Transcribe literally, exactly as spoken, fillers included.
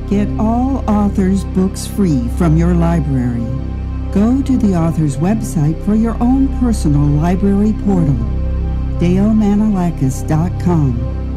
Get all authors' books free from your library. Go to the author's website for your own personal library portal, dale manolakas dot com.